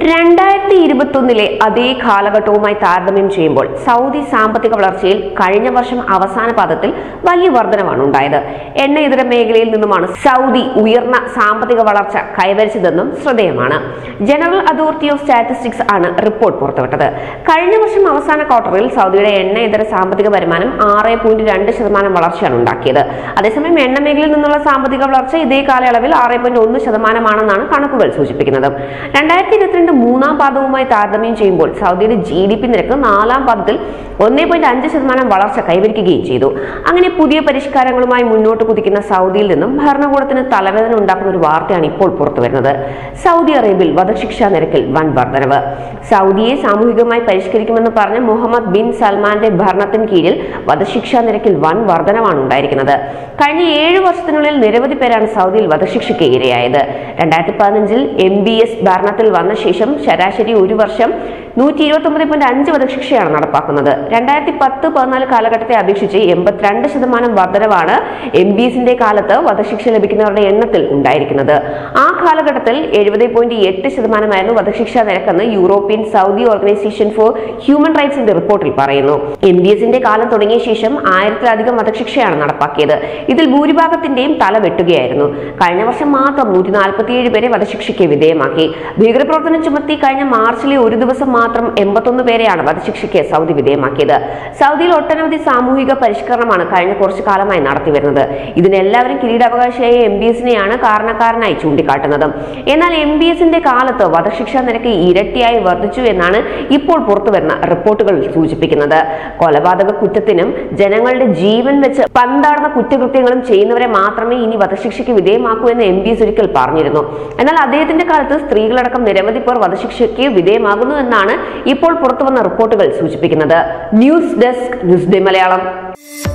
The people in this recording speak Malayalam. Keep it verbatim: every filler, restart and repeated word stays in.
രണ്ടായിരത്തി ഇരുപത്തൊന്നിലെ അതേ കാലഘട്ടവുമായി താരതമ്യം ചെയ്യുമ്പോൾ സൗദി സാമ്പത്തിക വളർച്ചയിൽ കഴിഞ്ഞ വർഷം അവസാന പാദത്തിൽ വലിയ വർധനവാണ് ഉണ്ടായത്. എണ്ണ ഇതര മേഖലയിൽ നിന്നുമാണ് സൗദി ഉയർന്ന സാമ്പത്തിക വളർച്ച കൈവരിച്ചതെന്നും ശ്രദ്ധേയമാണ്. ജനറൽ അതോറിറ്റി ഓഫ് സ്റ്റാറ്റിസ്റ്റിക്സ് ആണ് റിപ്പോർട്ട് പുറത്തുവിട്ടത്. കഴിഞ്ഞ വർഷം അവസാന ക്വാർട്ടറിൽ സൗദിയുടെ എണ്ണ ഇതര സാമ്പത്തിക വരുമാനം ആറ് പോയിന്റ് രണ്ട് ശതമാനം വളർച്ചയാണ് ഉണ്ടാക്കിയത്. അതേസമയം എണ്ണ മേഖലയിൽ നിന്നുള്ള സാമ്പത്തിക വളർച്ച ഇതേ കാലയളവിൽ ആറ് പോയിന്റ് ഒന്ന് ശതമാനമാണെന്നാണ് കണക്കുകൾ സൂചിപ്പിക്കുന്നത്. രണ്ടായിരത്തി ഇരുപത്തിരണ്ട് മൂന്നാം പാദവുമായി താരതമ്യം ചെയ്യുമ്പോൾ സൗദിയുടെ ജി ഡി പി നിരക്ക് നാലാം പാദത്തിൽ ഒന്നേ പോയിന്റ് അഞ്ച് ശതമാനം വളർച്ച കൈവരിക്കുകയും ചെയ്തു. അങ്ങനെ പുതിയ പരിഷ്കാരങ്ങളുമായി മുന്നോട്ട് കുതിക്കുന്ന സൗദിയിൽ നിന്നും ഭരണകൂടത്തിന് തലവേദന ഉണ്ടാക്കുന്ന ഒരു വാർത്തയാണ് ഇപ്പോൾ പുറത്തുവരുന്നത്. സൗദി അറേബ്യയിൽ വധശിക്ഷാ നിരക്കിൽ വൻ വർധനവ്. സൗദിയെ സാമൂഹികമായി പരിഷ്കരിക്കുമെന്ന് പറഞ്ഞ മുഹമ്മദ് ബിൻ സൽമാന്റെ ഭരണത്തിന് കീഴിൽ വധശിക്ഷാ നിരക്കിൽ വൻ വർധനവാണ് ഉണ്ടായിരിക്കുന്നത്. കഴിഞ്ഞ ഏഴ് വർഷത്തിനുള്ളിൽ നിരവധി പേരാണ് സൗദിയിൽ വധശിക്ഷയ്ക്ക് ഇരയായത്. രണ്ടായിരത്തി പതിനഞ്ചിൽ എം ബി എസ് ഭരണത്തിൽ വന്ന ശേഷം ശരാശരി ഒരു വർഷം നൂറ്റി ഇരുപത്തി ഒമ്പത് പോയിന്റ് അഞ്ച് വധശിക്ഷയാണ് നടപ്പാക്കുന്നത്. രണ്ടായിരത്തി പത്ത് പതിനാല് കാലഘട്ടത്തെ അപേക്ഷിച്ച് എൺപത്തിരണ്ട് ശതമാനം വർധനവാണ് എം ബി എസിന്റെ കാലത്ത് വധശിക്ഷ ലഭിക്കുന്നവരുടെ എണ്ണത്തിൽ ഉണ്ടായിരിക്കുന്നത്. ആ കാലഘട്ടത്തിൽ എഴുപത് പോയിന്റ് എട്ട് ശതമാനമായിരുന്നു വധശിക്ഷാ നിരക്കെന്ന് European Saudi organisation for human റൈറ്റ്സിന്റെ റിപ്പോർട്ടിൽ പറയുന്നു. എം ബി എസിന്റെ കാലം തുടങ്ങിയ ശേഷം ആയിരത്തിലധികം വധശിക്ഷയാണ് നടപ്പാക്കിയത്. ഇതിൽ ഭൂരിഭാഗത്തിന്റെയും തല വെട്ടുകയായിരുന്നു. കഴിഞ്ഞ വർഷം മാത്രം നൂറ്റി നാൽപ്പത്തിയേഴ് പേരെ വധശിക്ഷയ്ക്ക് വിധേയമാക്കി. ഭീകരപ്രവർത്തനം ചുമത്തി കഴിഞ്ഞ മാർച്ചിലെ ഒരു ദിവസം മാത്രം എൺപത്തൊന്ന് പേരെയാണ് വധശിക്ഷയ്ക്ക് സൗദി വിധേയമാക്കിയത്. സൗദിയിൽ ഒട്ടനവധി സാമൂഹിക പരിഷ്കരണമാണ് കഴിഞ്ഞ കുറച്ചു കാലമായി നടത്തിവരുന്നത്. ഇതിനെല്ലാവരും കിരീടാവകാശിയായ എം ബി എസിനെയാണ് കാരണക്കാരനായി ചൂണ്ടിക്കാട്ടുന്നത്. എന്നാൽ എം ബി എസിന്റെ കാലത്ത് വധശിക്ഷാ നിരക്ക് ഇരട്ടിയായി വർദ്ധിച്ചു എന്നാണ് ഇപ്പോൾ പുറത്തുവരുന്ന റിപ്പോർട്ടുകൾ സൂചിപ്പിക്കുന്നത്. കൊലപാതക കുറ്റത്തിനും ജനങ്ങളുടെ ജീവൻ വെച്ച് പന്താടുന്ന കുറ്റകൃത്യങ്ങളും ചെയ്യുന്നവരെ മാത്രമേ ഇനി വധശിക്ഷയ്ക്ക് വിധേയമാക്കൂ എന്ന് എം ബി എസ് ഒരിക്കൽ പറഞ്ഞിരുന്നു. എന്നാൽ അദ്ദേഹത്തിന്റെ കാലത്ത് സ്ത്രീകളടക്കം നിരവധി പേർ വധശിക്ഷയ്ക്ക് വിധേയമാകുന്നു എന്നാണ് ഇപ്പോൾ പുറത്തുവന്ന റിപ്പോർട്ടുകൾ സൂചിപ്പിക്കുന്നത്. News desk, news day Malayalam.